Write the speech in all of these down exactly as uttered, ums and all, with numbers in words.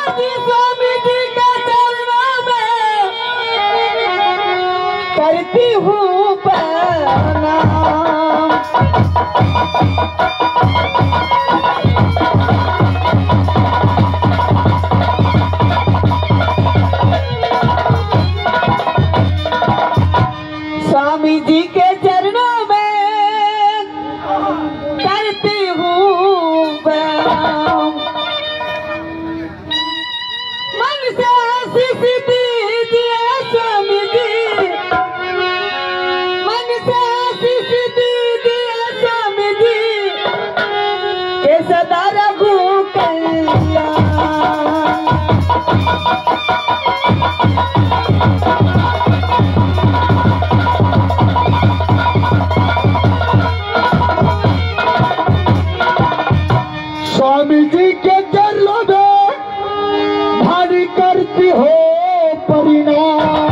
स्वामी जी के चरणों में करती हूँ प्रणाम। स्वामी जी के चरणों में करती हूँ प्रणाम। मन से आशीष दीजिए स्वामी जी, मन से आशीष दीजिए स्वामी जी के सदा रघु कल्याण। स्वामी जी के चरणों में भारी करती हो परिणाम।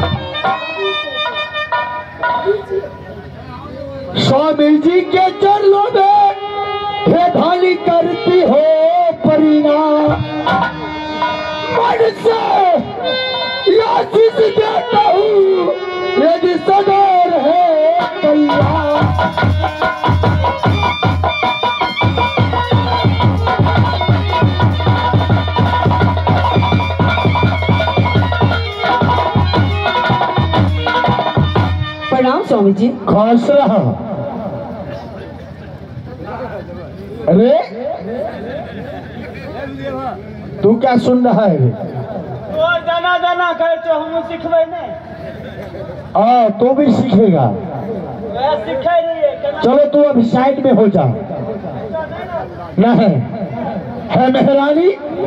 स्वामी जी के चरणों में हे भारी करती हो परिणाम। मन से आशीष देता हूँ यदि सदैव है कल्याण। प्रणाम स्वामी जी। खुश रहा। अरे तू क्या सुन रहा है? तो जाना जाना करे तो हम सिखबे नहीं। आ तो भी सीखेगा। वह सिखे नहीं है। चलो तू अभी साइड में हो जा। नहीं है मेहरानी।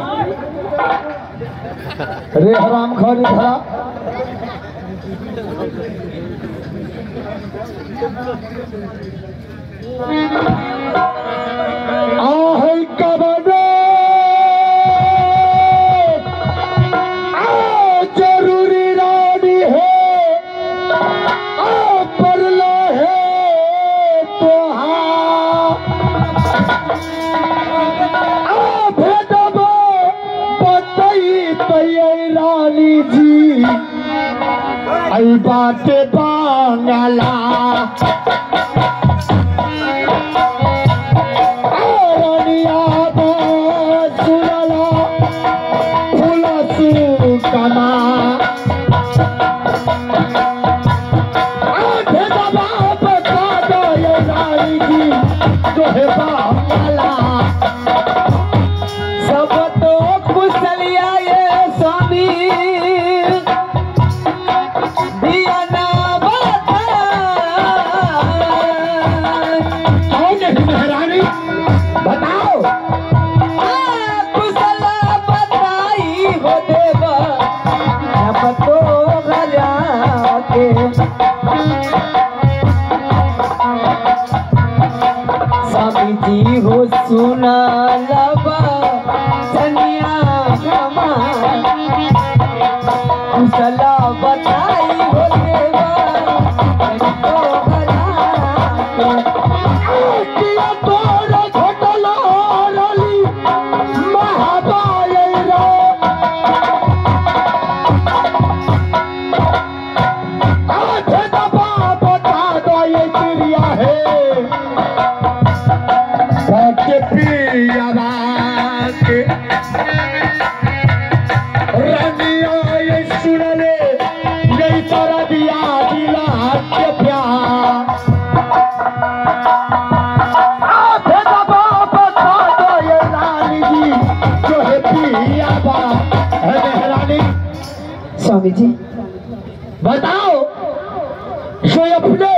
अरे हराम खोरी धरा। आहै कबनो आ जरूरी रानी है आ परलो है तो आ भेदबो बताई तैये रानी जी आई बाटे बांगला। सब तो कुशलिया ये स्वामी दिया ना बता। कौन है मेहरानी? बताओ। कुशल बताई हो देवा अब तो घरा के। स्वामी जी हो सुना लबा सनिया कुशला बताई हो देवा तो घरा के। तोरा घोटला रली महाबाई रे आधे दबा बता दो ये चिड़िया है सच्चे पिया के रनिया ये सुन ले नहीं तोरा दिया दिला के प्यार। आधे दबा बता दो ये रानी जी जो है पिया बा है मेहरानी। स्वामी जी बताओ जो अपने